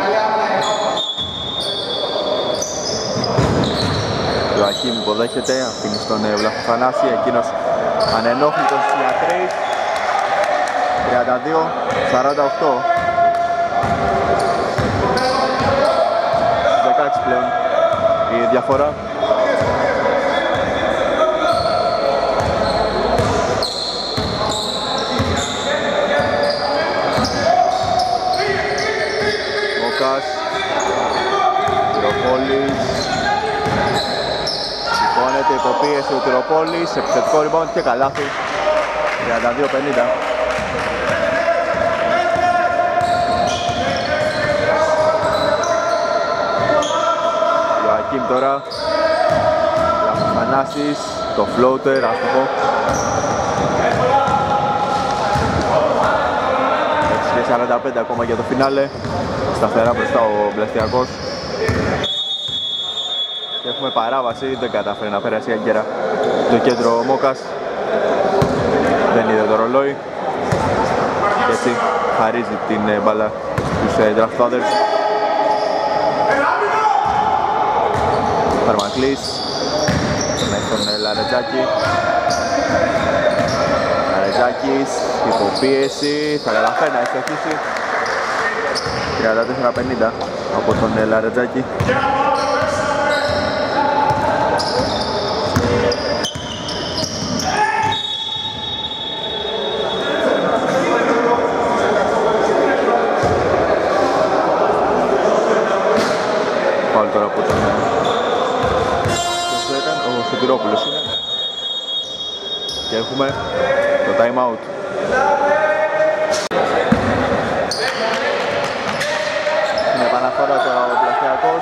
Ιωακίμ υποδέχεται, αφήνει στον Βλαχοφανάση, εκείνος ανενόχλητος για τρεις. τριάντα δύο σαράντα οκτώ. δεκαέξι πλέον η διαφορά. Μόκας, Τυροπόλης, σηκώνεται, υποπίεση ο Τυροπόλης, επιθετικό rebound και καλάθι. τριάντα δύο πενήντα. Ιωακίμ τώρα, Θανάσης, το floater, άστοχο. έξι και σαράντα πέντε ακόμα για το φινάλε. Σταθερά μπροστά ο Μπλαστιακός. Και έχουμε παράβαση, δεν κατάφερε να πέρασει έγκαιρα το κέντρο ο Μόκας. Δεν είδε το ρολόι. Και έτσι χαρίζει την μπάλα στους Draft Fathers. Παρμακλής, περνάει στον Λαρετζάκη. Λαρετζάκης, υποπίεση, θα καταφέρει να ευστοχίσει. τριάντα τέσσερα πενήντα από τον Λαρετζάκη. Πάλι τώρα από τον... ο Σωτηρόπουλος είναι. Και έχουμε το time out. Στην επαναφορά τώρα ο Πλαστιακός.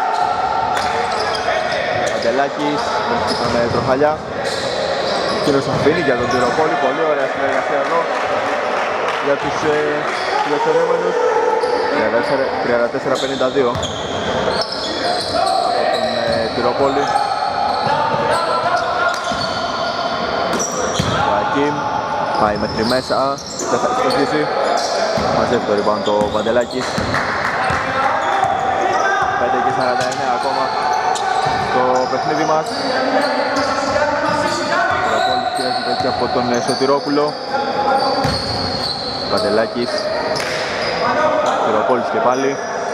Αντελάκης, βρίσκει τον Τροχαλιά. Εκείνος αφήνει για τον Τυροπόλη. Πολύ ωραία συνεργασία εδώ για τους φιλοξενούμενους. τριάντα τέσσερα πενήντα δύο από τον Τυροπόλη. Ιωακίμ πάει μέχρι μέσα, δεν θα εξοπλίσει. Μαζεύει το rebound το Παντελάκης. πέντε και σαράντα εννέα ακόμα το παιχνίδι μας. Ο Τυροπόλης πιέζεται έτσι από τον Σωτηρόπουλο. Παντελάκης, Τυροπόλης και πάλι.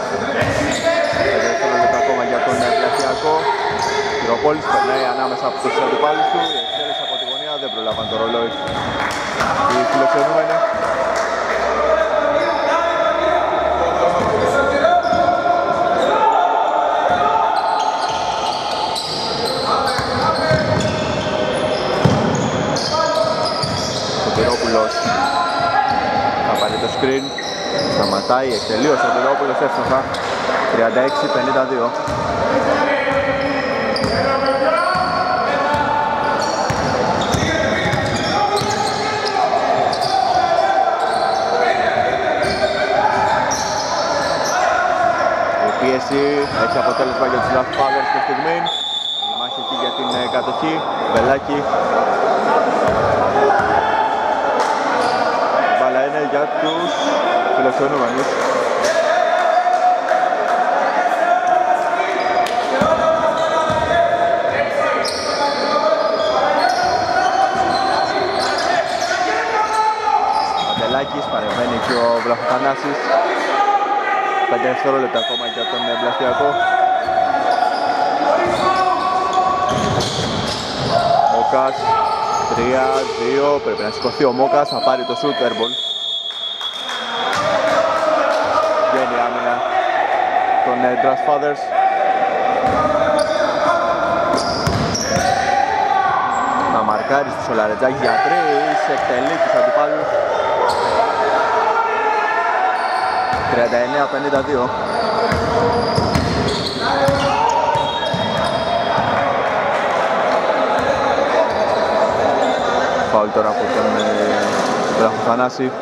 πέντε λεπτά ακόμα για τον Πλαστιακό. Τυροπόλης περνάει ανάμεσα από τους αντιπάλους του. Η εκτέλεση από τη γωνία δεν προλάβαν το ρολόι. Οι φιλοξενούμενοι. Ο Τυρόπουλος θα πάρει το screen. Σταματάει, εκτελεί ο Σωτηρόπουλος εύστοχα. τριάντα έξι πενήντα δύο. Η πίεση έχει αποτέλεσμα για τους Draft Fathers στη στιγμή. Η μάχη εκεί για την κατοχή. Βελάκη. Η μπάλα είναι για τους φιλοξενούμενους. Αντελάκης, παρεμβαίνει και ο Βλαχοθανάσης. πέντε δευτερόλεπτα ακόμα για τον Μπλαστιακό. Μόκας, τρία δύο, πρέπει να σηκωθεί ο Μόκας, θα πάρει το shoot airball. Βγαίνει άμυνα των Draft Fathers. Να μαρκάρει στους Λαρετζάκη για τρεις, εκτελεί τους αντιπάλους. τριάντα εννέα πενήντα δύο. Φάουλ τώρα από τον Βλαχοθανάση.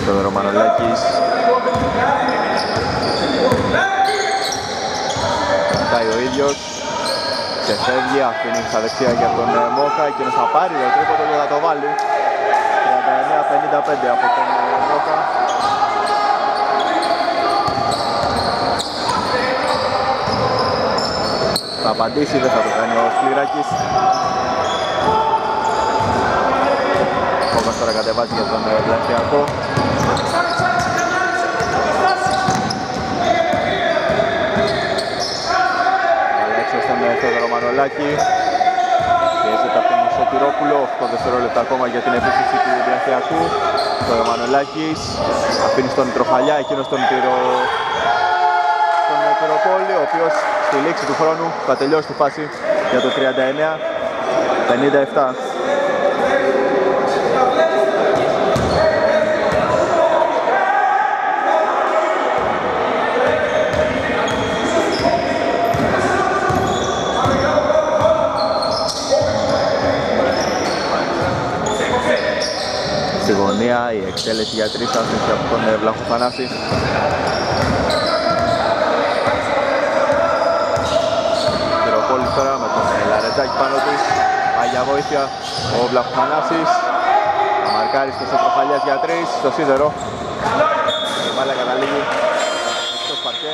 Τον Ρωμανολάκης. Κοιτάει ο ίδιος. Ξεφεύγει, αφήνει στα δεξιά για τον Μόκα. Εκείνος θα πάρει το τρίποντο και θα το βάλει. τριάντα εννέα πενήντα πέντε από τον Μόκα. Θα απαντήσει, δεν θα το κάνει ο Σκληράκης. Μόκας τώρα κατεβάζει για τον Βλαστιακό. Στον Θεόδωρο Μανολάκη. Πιέζεται από τον Σωτηρόπουλο. οκτώ δευτερόλεπτα ακόμα για την επίθεση του Βλαστιακού. Ο Μανολάκης αφήνει στον Τροχαλιά, εκείνος τον πυρο... τον Πυροπόλη, ο οποίος στη λήξη του χρόνου θα τελειώσει τη φάση για το τριάντα εννέα πενήντα επτά. Στη γωνία η εκτέλεση για τρεις άστοχη από τον Βλαχοφανάση. Πυροπόλης τώρα με τον Λαρετζάκη πάνω του. Άγια βοήθεια ο Βλαχοφανάσης. Αμαρκάρης και σε Τροχαλιάς για τρεις στο σίδερο. Η μπάλα καταλήγει στο παρκέ.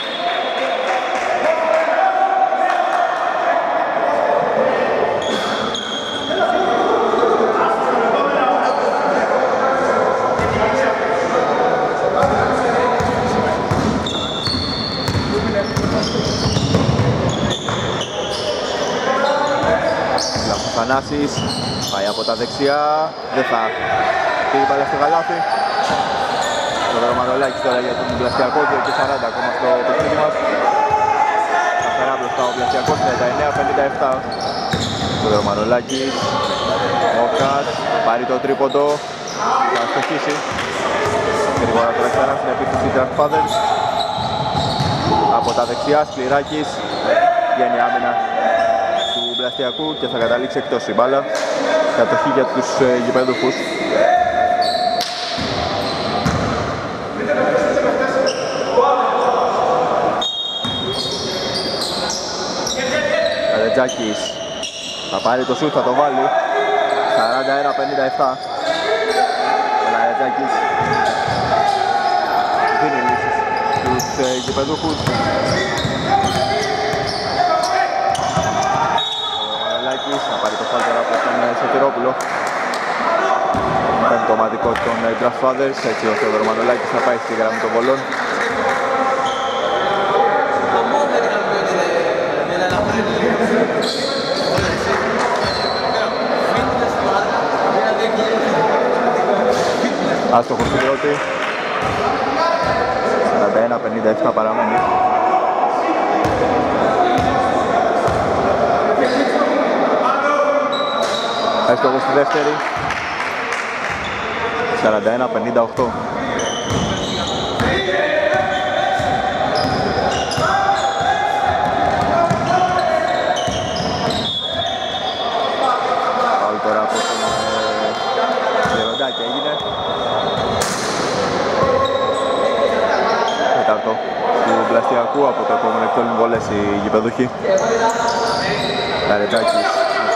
Θανάσης πάει από τα δεξιά, δεν θα πήγε πάλι στο καλάθι. Το Ρωμανολάκης τώρα για τον Βλαστιακό, δύο και σαράντα ακόμα στο παιχνίδι μας. Καθαρά μπροστά ο Βλαστιακός, τριάντα εννέα πενήντα επτά. Το Ρωμανολάκης, Μόκας, πάρει το τρίποντο, θα αστοχίσει. Γρήγορα τώρα ξανά στην επίθεση Draft Fathers. Από τα δεξιά, Σκληράκης, βγαίνει άμυνα Βλαστιακού και θα καταλήξει εκτός η μπάλα. Κατοχή για τους ε, γηπέδουχους. Καλετζάκης θα πάρει το σούτ, θα το βάλει. σαράντα ένα πενήντα επτά. Ο Καλετζάκης δίνει λύσεις στους ε, γηπέδουχους. Θα πάρει το φάουλ τώρα από τον Σωτηρόπουλο. Κάνει το ομαδικό των Draft Fathers, έτσι ο Θεόδωρο Μανολάκης θα πάει στη γραμμή των βολών. Άστοχος στην πρώτη. σαράντα ένα πενήντα επτά παραμένει. Έστοχος στη δεύτερη. σαράντα ένα πενήντα οκτώ. Πάλι τώρα από τον Γεροντάκη έγινε. Τέταρτο του Βλαστιακού, από το επόμενο εκτόλουν βόλες οι γηπεδούχοι. Λαρετζάκης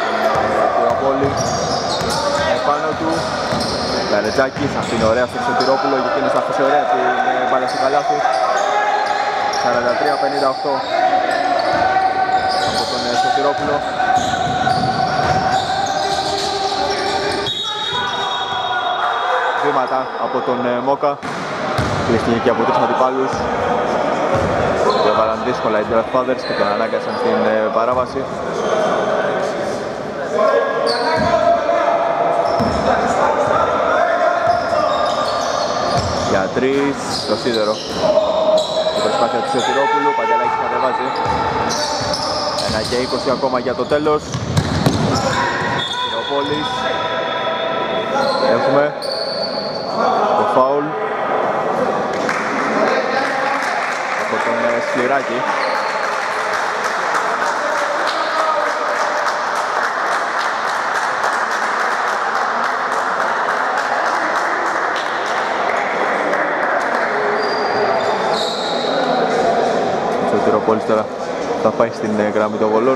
επάνω του. Λαρετζάκης αφήνει ωραία στο Σωτηρόπουλο και εκείνος θα αφήσει ωραία την μπάλα στο καλάθι. σαράντα τρία πενήντα οκτώ από τον Σωτηρόπουλο. Βήματα από τον Μόκα. Κλειστήκε και από τρεις αντιπάλους. Το έβαλαν δύσκολα οι Draft Fathers και τον ανάγκασαν στην παράβαση. Για τρεις, το σίδερο. Η προσπάθεια του Σωτηρόπουλου, Παντελάκης κατεβάζει. Ένα και είκοσι ακόμα για το τέλος. Πυροπόλης. Έχουμε το φάουλ από τον Σκληράκη. Μητροπόλης τώρα θα πάει στην γραμμή των βολών.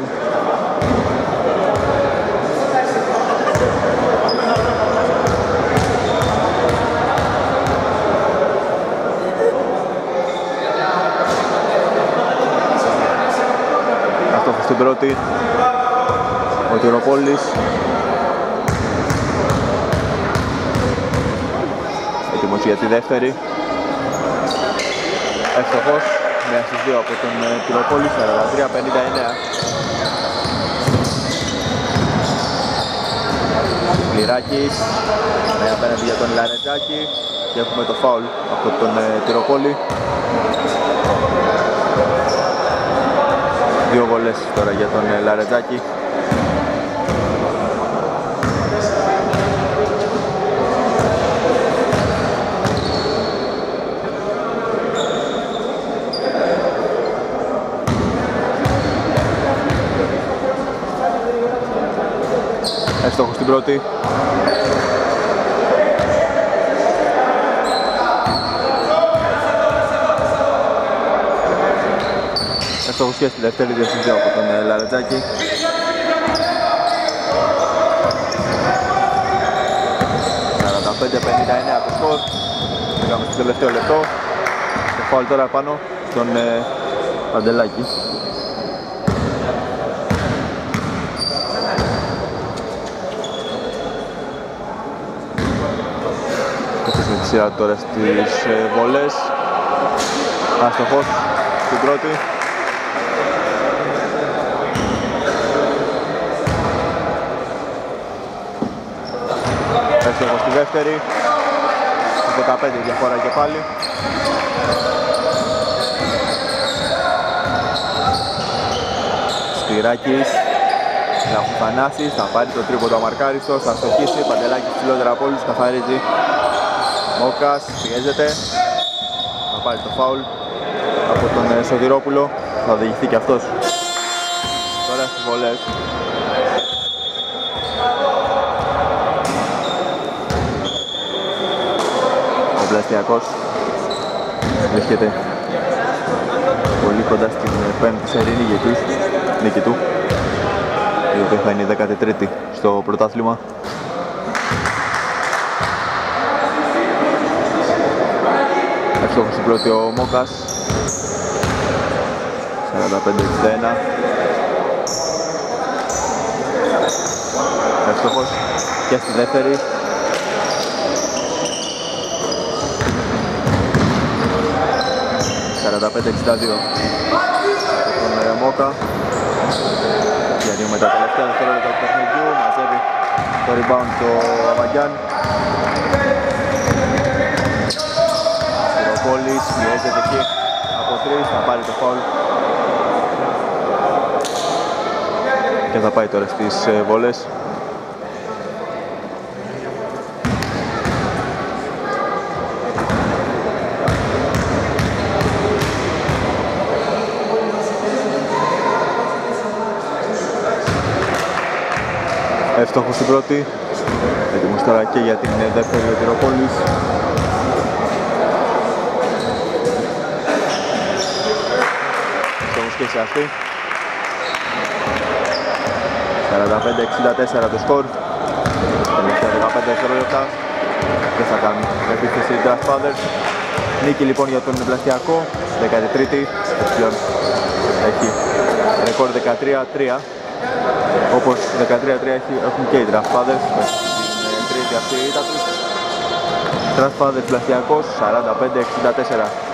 Αστόχος στην πρώτη, ο Μητροπόλης. Έτοιμος για τη δεύτερη. Εύστοχος, μία στις δύο από τον Μητροπόλη, σαράντα τρία πενήντα εννέα. Λιράκης, με απέναντι για τον Λαρετζάκη και έχουμε το φάουλ από τον Μητροπόλη. Δύο βολές τώρα για τον Λαρετζάκη. Εύστοχος στην πρώτη. Εύστοχος και στη δεύτερη, δύο στις δύο από τον Λαρετζάκη. σαράντα πέντε πενήντα εννέα το σκορ. Πήγαμε στο τελευταίο λεπτό. Και φάουλ τώρα πάνω στον Παντελάκη. Με τη σειρά τώρα στις βολές. Άστοχος στην πρώτη. Άστοχος στη δεύτερη. δεκαπέντε διαφορά και πάλι. Σπυράκης. Λαφουφανάσης θα πάρει το τρίποντο αμαρκάριστο, θα στοχίσει. Παντελάκης ψηλότερα από όλους, καθαρίζει. Μόκας πιέζεται, θα πάρει το φάουλ από τον Σωτηρόπουλο, θα οδηγηθεί και αυτός τώρα στις βολές. Ο Πλαστιακός βρίσκεται πολύ κοντά στην πέμπτη σερή νίκη του, η οποία θα είναι η δέκατη τρίτη στο πρωτάθλημα. Εύστοχος στην πρώτη ο Μόκας, σαράντα πέντε εξήντα ένα. Εύστοχος και στη δεύτερη. σαράντα πέντε εξήντα δύο από τον Μόκα. Διανύουμε τα τελευταία δευτερόλεπτα του παιχνιδιού, μαζεύει το rebound το Αβαγιάν. Πολύς πιέζεται εκεί από τρεις, θα πάρει το φάουλ και θα πάει τώρα στις βολές. Εύστοχος στην πρώτη, έτοιμος τώρα και για την δεύτερη ο Μητροπόλης. Και σε αυτή σαράντα πέντε εξήντα τέσσερα το σκορ. Τελευταία δεκαπέντε δευτερόλεπτα και θα κάνουν επίθεση Draft Fathers. Νίκη λοιπόν για τον Πλαστιακό, δέκατη τρίτη, πλέον έχει ρεκόρ δεκατρία τρία, όπως δεκατρία τρία έχουν και οι Draft Fathers με την τρίτη αυτή ήττα τους. Draft Fathers Πλαστιακός σαράντα πέντε εξήντα τέσσερα.